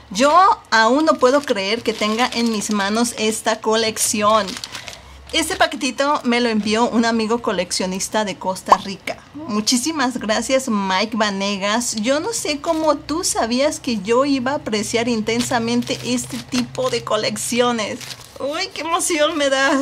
Yo aún no puedo creer que tenga en mis manos esta colección. Este paquetito me lo envió un amigo coleccionista de Costa Rica. Muchísimas gracias, Mike Vanegas. Yo no sé cómo tú sabías que yo iba a apreciar intensamente este tipo de colecciones. ¡Uy, qué emoción me da!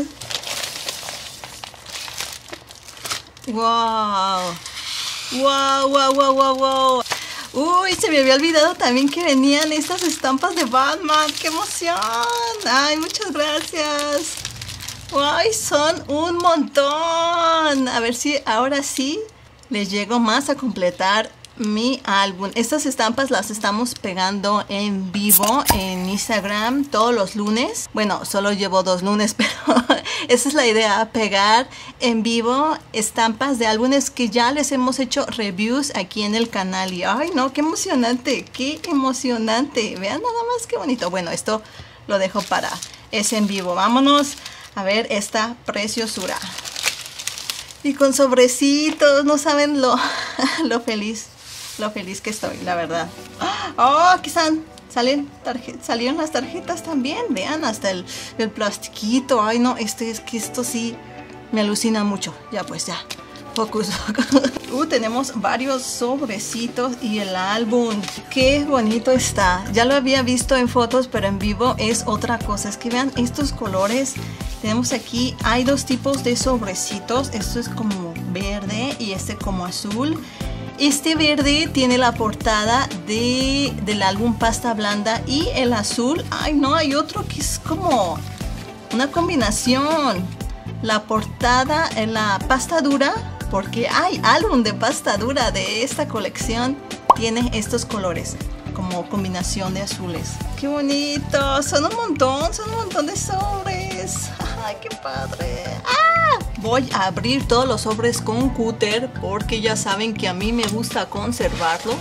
¡Wow! ¡Wow, wow, wow, wow, wow! ¡Uy, se me había olvidado también que venían estas estampas de Batman! ¡Qué emoción! ¡Ay, muchas gracias! ¡Ay, son un montón! A ver si ahora sí les llego más a completar mi álbum. Estas estampas las estamos pegando en vivo en Instagram todos los lunes. Bueno, solo llevo 2 lunes, pero esa es la idea, pegar en vivo estampas de álbumes que ya les hemos hecho reviews aquí en el canal. Y ¡ay, no! ¡Qué emocionante! ¡Qué emocionante! Vean nada más qué bonito. Bueno, esto lo dejo para ese en vivo. Vámonos a ver esta preciosura. Y con sobrecitos, no saben lo feliz que estoy, la verdad. ¡Oh, aquí están! Salieron las tarjetas también. Vean, hasta el plastiquito. Ay, no, es que esto sí me alucina mucho. Ya pues, ya. Focus. Tenemos varios sobrecitos y el álbum. Qué bonito está. Ya lo había visto en fotos, pero en vivo es otra cosa. Es que vean estos colores. Tenemos aquí, hay 2 tipos de sobrecitos. Esto es como verde y este como azul. Este verde tiene la portada del álbum Pasta Blanda y el azul. Ay, no, hay otro que es como una combinación. La portada en la pasta dura, porque hay álbum de pasta dura de esta colección, tiene estos colores como combinación de azules. ¡Qué bonito! Son un montón de sobres. ¡Ay, qué padre! ¡Ah! Voy a abrir todos los sobres con cúter porque ya saben que a mí me gusta conservarlos.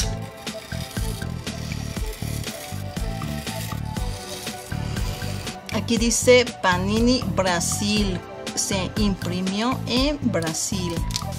Aquí dice Panini Brasil. Se imprimió en Brasil.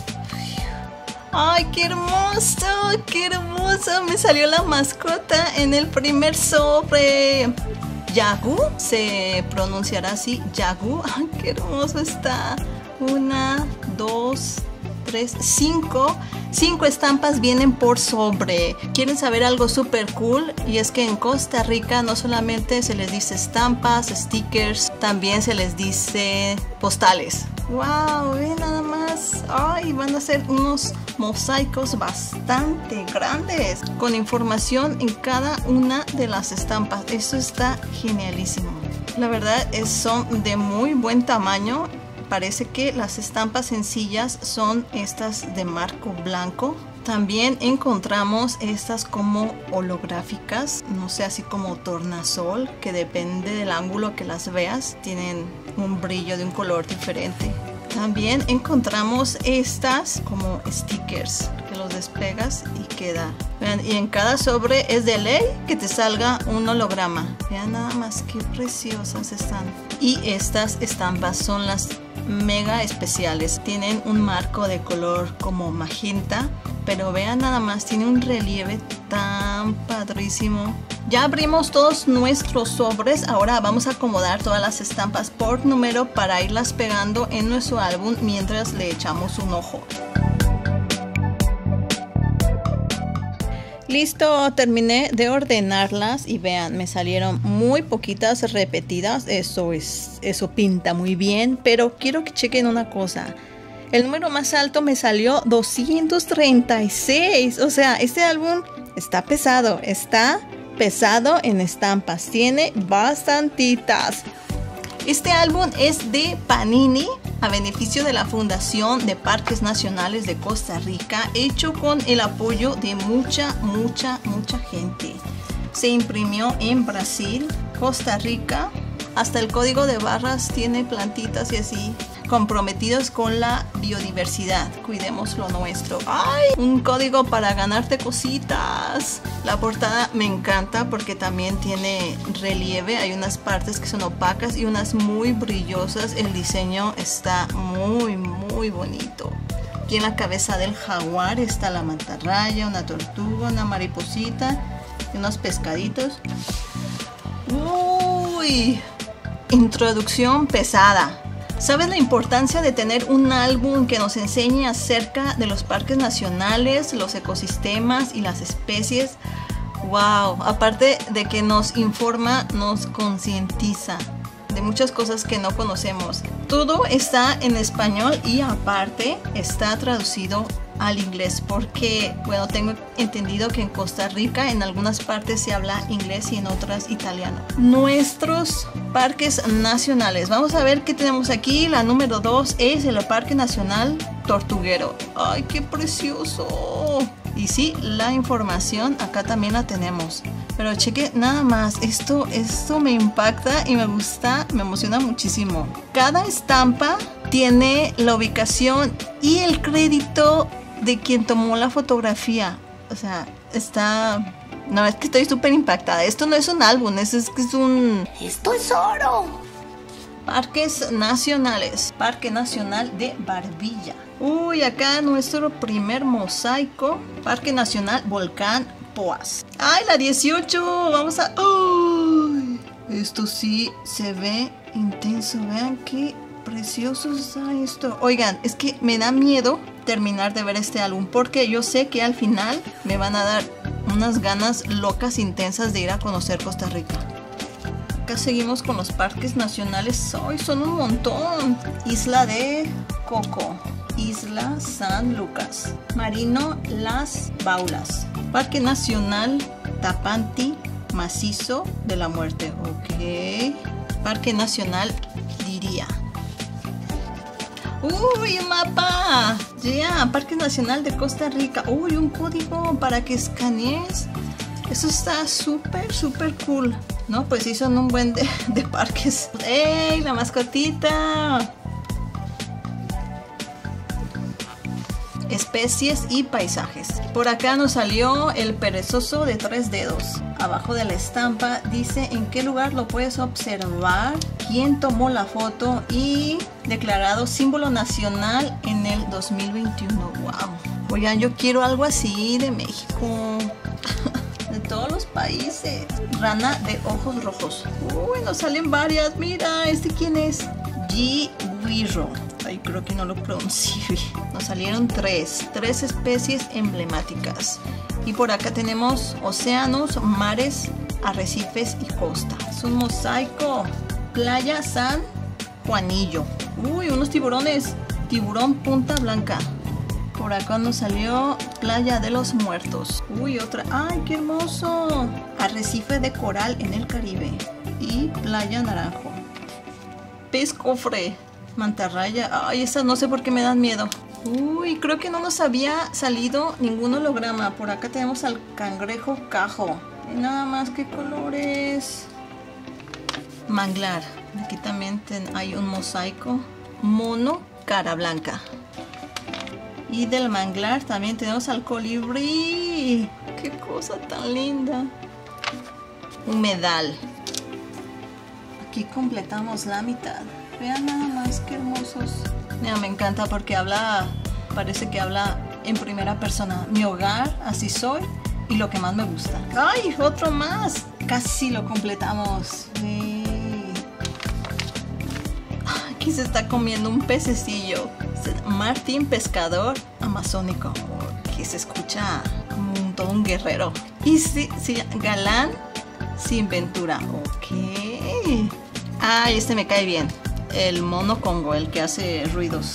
¡Ay, qué hermoso! ¡Qué hermoso! Me salió la mascota en el primer sobre. Yagu, se pronunciará así, Yagu. ¡Ay, qué hermoso está! 1, 2, 3, 5. 5 estampas vienen por sobre. ¿Quieren saber algo súper cool? Y es que en Costa Rica no solamente se les dice estampas, stickers, también se les dice postales. ¡Wow! Ven nada más. ¡Ay! Van a ser unos mosaicos bastante grandes con información en cada una de las estampas. Eso está genialísimo. La verdad son de muy buen tamaño. Parece que las estampas sencillas son estas de marco blanco. También encontramos estas como holográficas, no sé, así como tornasol, que depende del ángulo que las veas, tienen un brillo de un color diferente. También encontramos estas como stickers, que los despegas y queda. Vean, y en cada sobre es de ley que te salga un holograma. Vean nada más qué preciosas están. Y estas estampas son las mega especiales. Tienen un marco de color como magenta, pero vean nada más, tiene un relieve tan padrísimo. Ya abrimos todos nuestros sobres. Ahora vamos a acomodar todas las estampas por número para irlas pegando en nuestro álbum mientras le echamos un ojo. Listo, terminé de ordenarlas y vean, me salieron muy poquitas repetidas. Eso pinta muy bien, pero quiero que chequen una cosa. El número más alto me salió 236. O sea, este álbum está pesado en estampas, tiene bastantitas. Este álbum es de Panini a beneficio de la Fundación de Parques Nacionales de Costa Rica, hecho con el apoyo de mucha gente. Se imprimió en Brasil, Costa Rica, hasta el código de barras tiene plantitas y así, comprometidos con la biodiversidad. Cuidemos lo nuestro. ¡Ay! Un código para ganarte cositas. La portada me encanta porque también tiene relieve. Hay unas partes que son opacas y unas muy brillosas. El diseño está muy bonito. Aquí en la cabeza del jaguar está la mantarraya, una tortuga, una mariposita y unos pescaditos. Uy, introducción pesada. ¿Sabes la importancia de tener un álbum que nos enseñe acerca de los parques nacionales, los ecosistemas y las especies? Wow, aparte de que nos informa, nos concientiza de muchas cosas que no conocemos. Todo está en español y aparte está traducido al inglés porque, bueno, tengo entendido que en Costa Rica en algunas partes se habla inglés y en otras italiano. Nuestros parques nacionales. Vamos a ver qué tenemos aquí. La número 2 es el Parque Nacional Tortuguero. ¡Ay, qué precioso! Y sí, la información acá también la tenemos. Pero cheque nada más, esto me impacta y me gusta, me emociona muchísimo. Cada estampa tiene la ubicación y el crédito de quien tomó la fotografía. O sea, está... No, es que estoy súper impactada. Esto no es un álbum, es un... ¡Esto es oro! Parques nacionales. Parque Nacional de Barbilla. Uy, acá nuestro primer mosaico. Parque Nacional Volcán Poás. ¡Ay, la 18! Vamos a... ¡Uy! Esto sí se ve intenso. Vean qué precioso está esto. Oigan, es que me da miedo terminar de ver este álbum porque yo sé que al final me van a dar unas ganas locas, intensas de ir a conocer Costa Rica. Acá seguimos con los parques nacionales. ¡Ay, son un montón! Isla de Coco, Isla San Lucas, Marino Las Baulas, Parque Nacional Tapanti Macizo de la Muerte. Ok. Parque Nacional Diría. ¡Uy, un mapa! Ya, Parque Nacional de Costa Rica. ¡Uy, un código para que escanees! Eso está súper, súper cool. No, pues sí son un buen de parques. ¡Ey, la mascotita! Especies y paisajes. Por acá nos salió el perezoso de 3 dedos. Abajo de la estampa dice en qué lugar lo puedes observar, quién tomó la foto y declarado símbolo nacional en el 2021. ¡Wow! Oigan, yo quiero algo así de México. De todos los países. Rana de ojos rojos. Uy, nos salen varias. Mira, ¿este quién es? G. Wirro. Ay, creo que no lo pronuncié. Nos salieron tres especies emblemáticas. Y por acá tenemos océanos, mares, arrecifes y costa. Es un mosaico. Playa San Juanillo. Uy, unos tiburones. Tiburón Punta Blanca. Por acá nos salió Playa de los Muertos. Uy, otra. ¡Ay, qué hermoso! Arrecife de coral en el Caribe. Y Playa Naranjo. Pez cofre. Mantarraya. Ay, esas no sé por qué me dan miedo. Uy, creo que no nos había salido ningún holograma. Por acá tenemos al cangrejo cajo. Y nada más, ¿qué colores? Manglar. Aquí también hay un mosaico. Mono cara blanca. Y del manglar también tenemos al colibrí. ¡Qué cosa tan linda! Humedal. Aquí completamos la mitad. Vean nada más qué hermosos. Mira, me encanta porque parece que habla en primera persona. Mi hogar, así soy y lo que más me gusta. ¡Ay, otro más! Casi lo completamos. Aquí se está comiendo un pececillo. Martín pescador amazónico. Que se escucha como todo un guerrero. Y sí, galán sin ventura. Ok. Ay, este me cae bien. El mono congo, el que hace ruidos.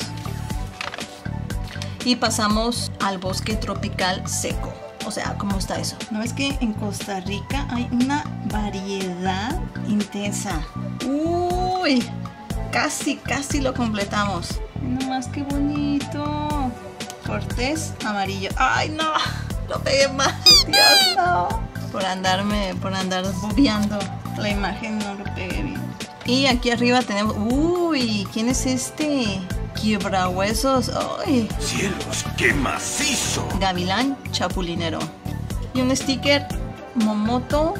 Y pasamos al bosque tropical seco. O sea, ¿cómo está eso? ¿No es que en Costa Rica hay una variedad intensa? Uy, casi lo completamos. No más, qué bonito. Cortés amarillo. ¡Ay, no! Lo pegué mal. Dios, no. Por andar bobeando la imagen, no lo pegué bien. Y aquí arriba tenemos... ¡Uy! ¿Quién es este? Quiebrahuesos. ¡Ay! ¡Cielos, qué macizo! Gavilán chapulinero. Y un sticker Momoto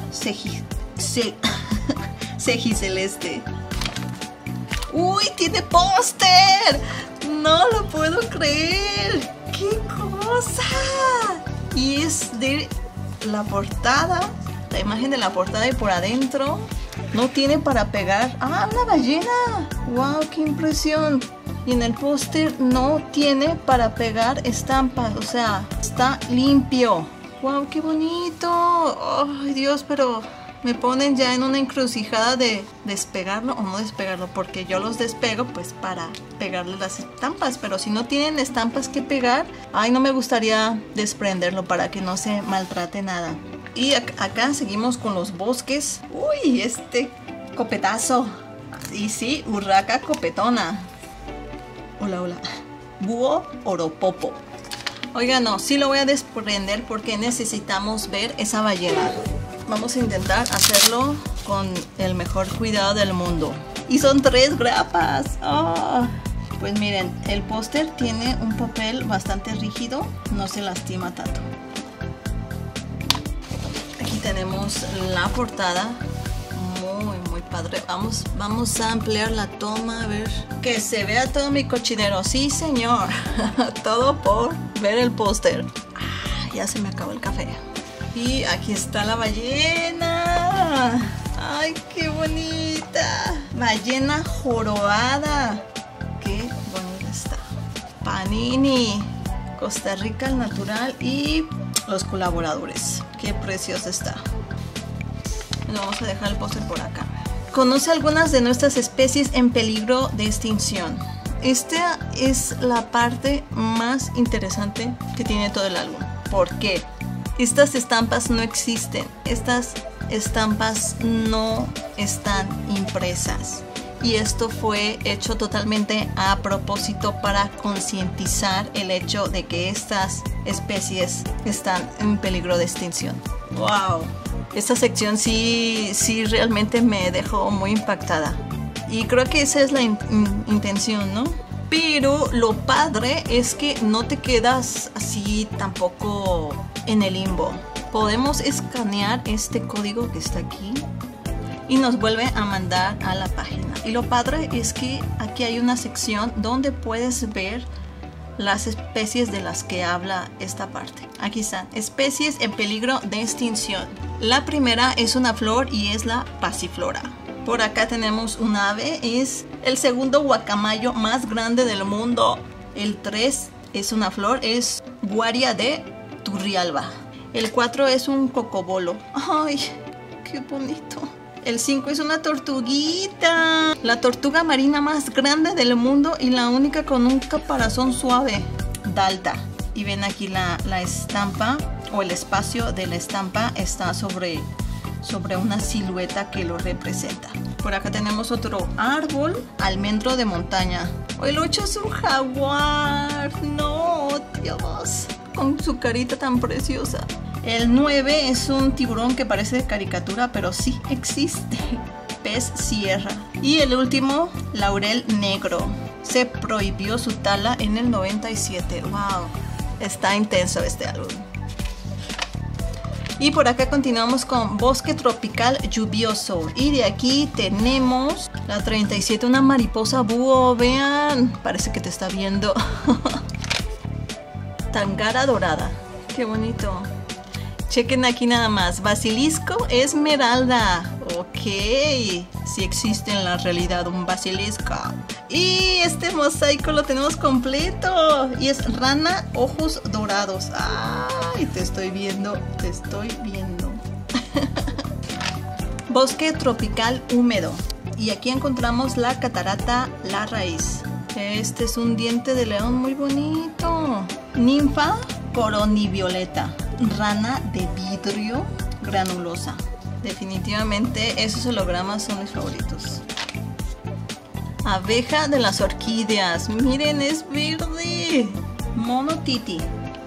Cejiceleste. ¡Uy! ¡Tiene póster! ¡No lo puedo creer! ¡Qué cosa! Y es de la portada, la imagen de la portada, y por adentro no tiene para pegar. ¡Ah, una ballena! ¡Wow, qué impresión! Y en el póster no tiene para pegar estampas, o sea, está limpio. ¡Wow, qué bonito! ¡Ay, Dios! Pero me ponen ya en una encrucijada de despegarlo o no despegarlo, porque yo los despego pues para pegarle las estampas, pero si no tienen estampas que pegar, ay, no me gustaría desprenderlo para que no se maltrate nada. Y acá seguimos con los bosques. ¡Uy! Este copetazo. Y sí, urraca copetona. Hola, hola. Búho oropopo. Oiga, no, sí lo voy a desprender porque necesitamos ver esa ballena. Vamos a intentar hacerlo con el mejor cuidado del mundo. Y son 3 grapas. Oh. Pues miren, el póster tiene un papel bastante rígido, no se lastima tanto. Aquí tenemos la portada. Muy padre. Vamos a ampliar la toma, a ver que se vea todo mi cochinero. Sí, señor. Todo por ver el póster. Ya se me acabó el café. Y aquí está la ballena. ¡Ay, qué bonita! Ballena jorobada. ¡Qué bonita está! Panini, Costa Rica al natural y los colaboradores. ¡Qué preciosa está! Vamos a dejar el póster por acá. Conoce algunas de nuestras especies en peligro de extinción. Esta es la parte más interesante que tiene todo el álbum. ¿Por qué? Estas estampas no existen. Estas estampas no están impresas. Y esto fue hecho totalmente a propósito para concientizar el hecho de que estas especies están en peligro de extinción. ¡Wow! Esta sección sí realmente me dejó muy impactada. Y creo que esa es la intención, ¿no? Pero lo padre es que no te quedas así tampoco en el limbo. Podemos escanear este código que está aquí y nos vuelve a mandar a la página. Y lo padre es que aquí hay una sección donde puedes ver las especies de las que habla esta parte. Aquí están, especies en peligro de extinción. La primera es una flor y es la pasiflora. Por acá tenemos un ave, es el segundo guacamayo más grande del mundo. El 3 es una flor, es Guaria de Turrialba. El 4 es un cocobolo. ¡Ay, qué bonito! El 5 es una tortuguita, la tortuga marina más grande del mundo y la única con un caparazón suave, Dalta. Y ven aquí la estampa, o el espacio de la estampa está sobre una silueta que lo representa. Por acá tenemos otro árbol, almendro de montaña. El 8 es un jaguar, no, Dios, con su carita tan preciosa. El 9 es un tiburón que parece de caricatura, pero sí existe. Pez sierra. Y el último, laurel negro. Se prohibió su tala en el 97. ¡Wow! Está intenso este álbum. Y por acá continuamos con bosque tropical lluvioso. Y de aquí tenemos la 37, una mariposa búho. Vean, parece que te está viendo. Tangara dorada. ¡Qué bonito! Chequen aquí nada más, basilisco esmeralda. Ok, sí existe en la realidad un basilisco. Y este mosaico lo tenemos completo. Y es rana ojos dorados. Ay, te estoy viendo, te estoy viendo. Bosque tropical húmedo. Y aquí encontramos la catarata La Raíz. Este es un diente de león muy bonito. Ninfa coronivioleta. Rana de vidrio granulosa. Definitivamente esos hologramas son mis favoritos. Abeja de las orquídeas. Miren, es verde. Mono titi.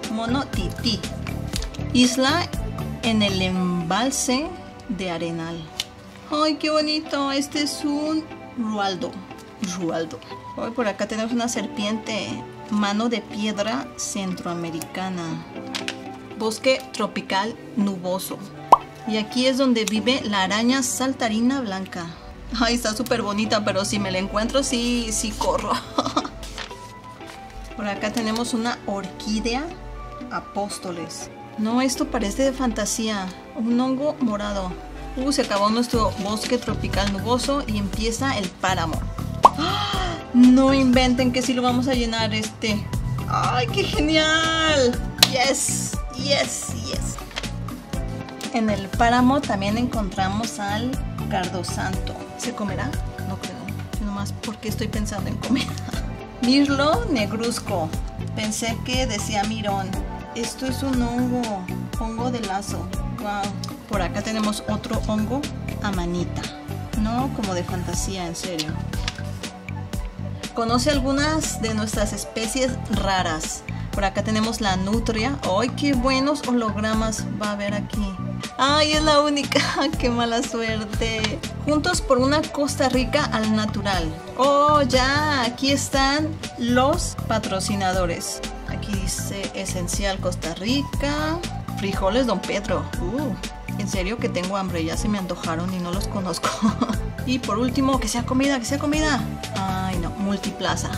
Isla en el embalse de Arenal. Ay, qué bonito. Este es un rualdo. Hoy por acá tenemos una serpiente. Mano de piedra centroamericana. Bosque tropical nuboso. Y aquí es donde vive la araña saltarina blanca. Ay, está súper bonita, pero si me la encuentro, sí corro. Por acá tenemos una orquídea Apóstoles. No, esto parece de fantasía. Un hongo morado. Se acabó nuestro bosque tropical nuboso y empieza el páramo. ¡Ah! No inventen que sí lo vamos a llenar este. ¡Ay, qué genial! ¡Yes! ¡Yes! ¡Yes! En el páramo también encontramos al cardosanto. ¿Se comerá? No creo. Nomás porque estoy pensando en comer. Mirlo negruzco. Pensé que decía mirón. Esto es un hongo. Hongo de lazo. Wow. Por acá tenemos otro hongo, amanita. No, como de fantasía, en serio. Conoce algunas de nuestras especies raras. Por acá tenemos la nutria. ¡Ay, qué buenos hologramas va a haber aquí! ¡Ay, es la única! ¡Qué mala suerte! Juntos por una Costa Rica al natural. ¡Oh, ya! Aquí están los patrocinadores. Aquí dice Esencial Costa Rica. Frijoles Don Pedro. En serio que tengo hambre, ya se me antojaron y no los conozco. Y por último, que sea comida, que sea comida. Ay no, Multiplaza.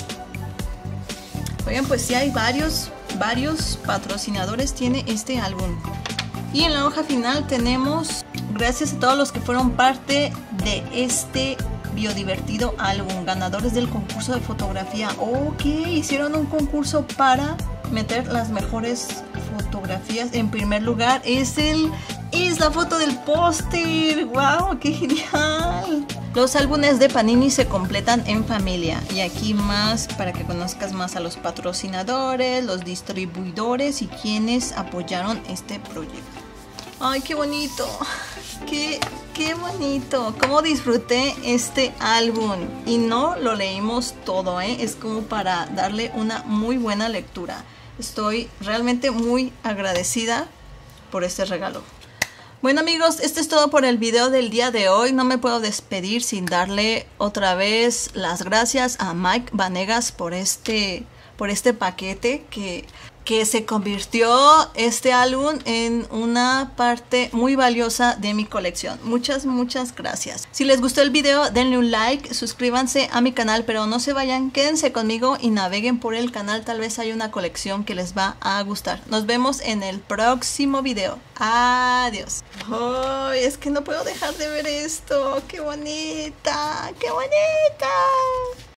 Oigan, pues sí hay varios patrocinadores tiene este álbum. Y en la hoja final tenemos, gracias a todos los que fueron parte de este biodivertido álbum, ganadores del concurso de fotografía. Ok, hicieron un concurso para meter las mejores fotografías. En primer lugar es la foto del póster. ¡Wow! ¡Qué genial! Los álbumes de Panini se completan en familia. Y aquí más para que conozcas más a los patrocinadores, los distribuidores y quienes apoyaron este proyecto. ¡Ay, qué bonito! ¡Qué bonito! Cómo disfruté este álbum. Y no lo leímos todo, ¿eh? Es como para darle una muy buena lectura. Estoy realmente muy agradecida por este regalo. Bueno amigos, esto es todo por el video del día de hoy. No me puedo despedir sin darle otra vez las gracias a Mike Vanegas por este paquete que se convirtió este álbum en una parte muy valiosa de mi colección. Muchas gracias. Si les gustó el video, denle un like, suscríbanse a mi canal, pero no se vayan, quédense conmigo y naveguen por el canal. Tal vez hay una colección que les va a gustar. Nos vemos en el próximo video. Adiós. ¡Ay, es que no puedo dejar de ver esto! ¡Qué bonita! ¡Qué bonita!